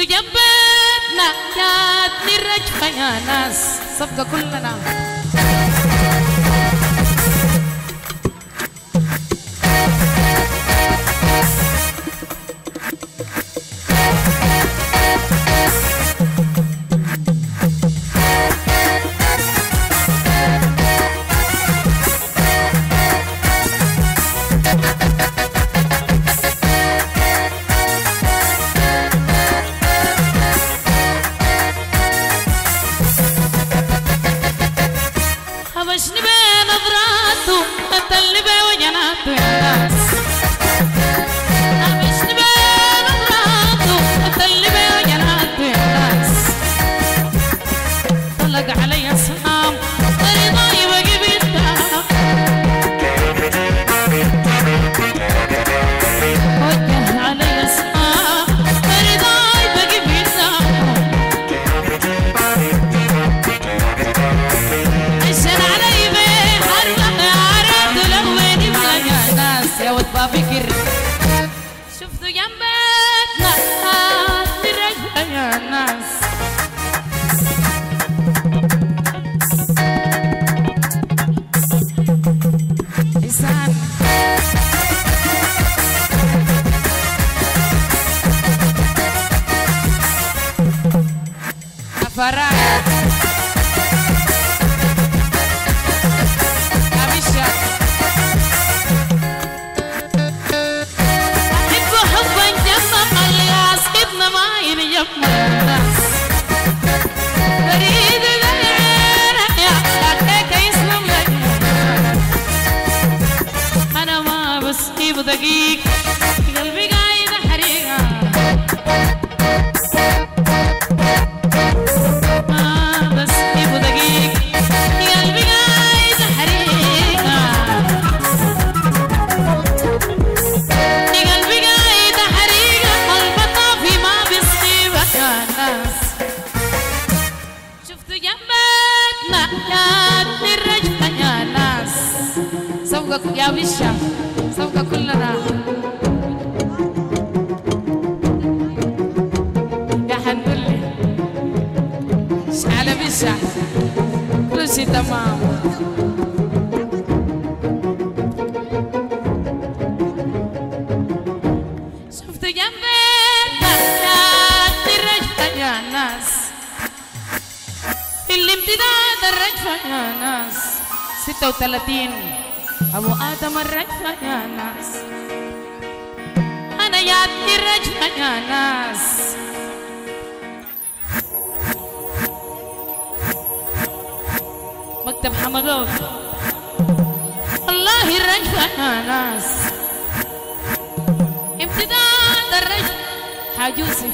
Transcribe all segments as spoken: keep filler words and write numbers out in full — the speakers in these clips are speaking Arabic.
جنبتنا جاتني الرجفة يا ناس صفقة كلنا هبشني بنظراته اللي بوجناته يا ناس هبشني بنظراته اللي بوجناته يا ناس طلق علي سلام رضاي بقي بالدار وجه علي سلام رضاي بقي بالدار بفكر شفتوا جنبتنا الرجفة يا ناس إنسان أفراح أبيشا يما الناس بريد غير يا لك يسلم لك انا ما بسيب دقيق قلبي قايد حريقه ما بسيب دقيق قلبي قايد حريقه قلبي قايد حريقه البطافي ما يا ناس شفتوا جنبتنا جاتني الرجفة يا ناس سوقك يا بشا سوقك كلنا يا حنولي شعل بشا كل شي تمام شفتوا جنبتنا يا ناس الامتداد الرجفة يا ناس ستة وثلاثين أبو آدم الرجفة يا ناس أنا جاتني الرجفة يا ناس مكتب حمدوك والله الرجفة يا ناس امتداد الرجفة حاج يوسف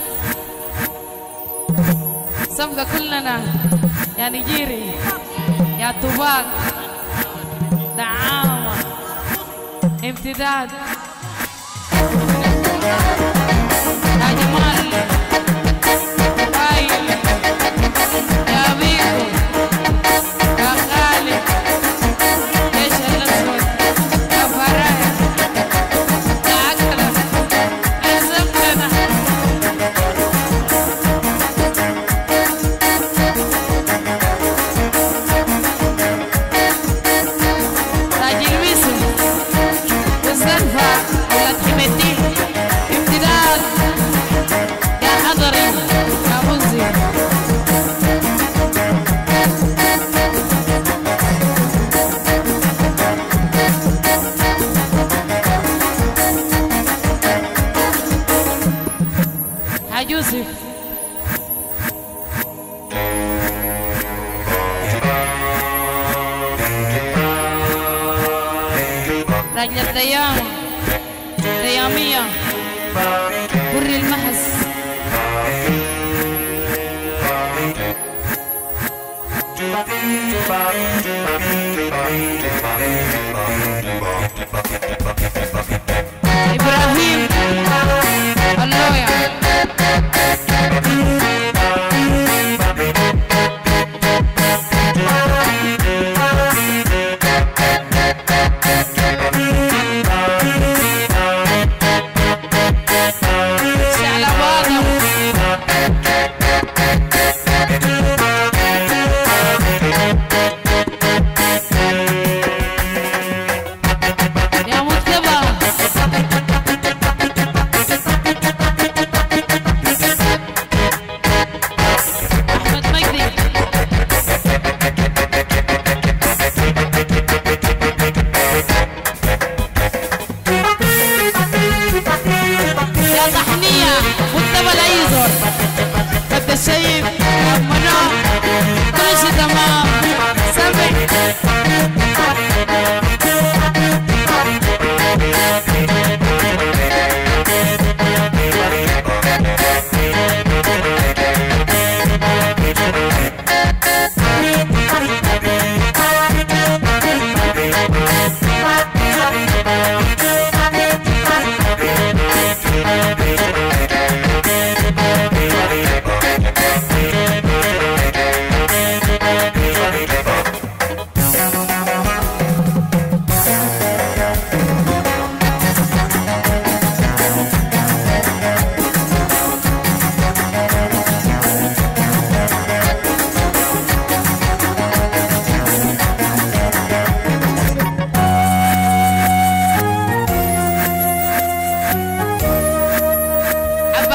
صفقة كلنا يا نيجيري يا طوباق دعامة امتداد يا جمال بايل يا بيكو يا خالد ايش الاسود يا فرح يا اكرم يا زبدنا يوسف راجل ديام ديامية بري المحس إبراهيم اللويا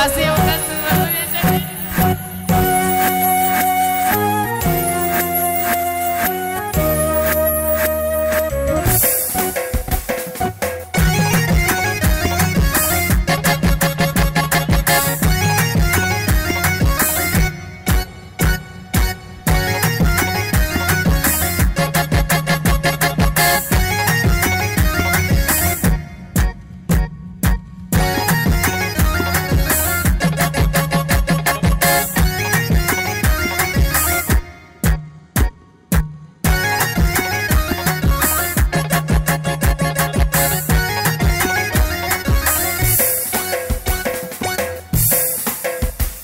kasih ya Tante.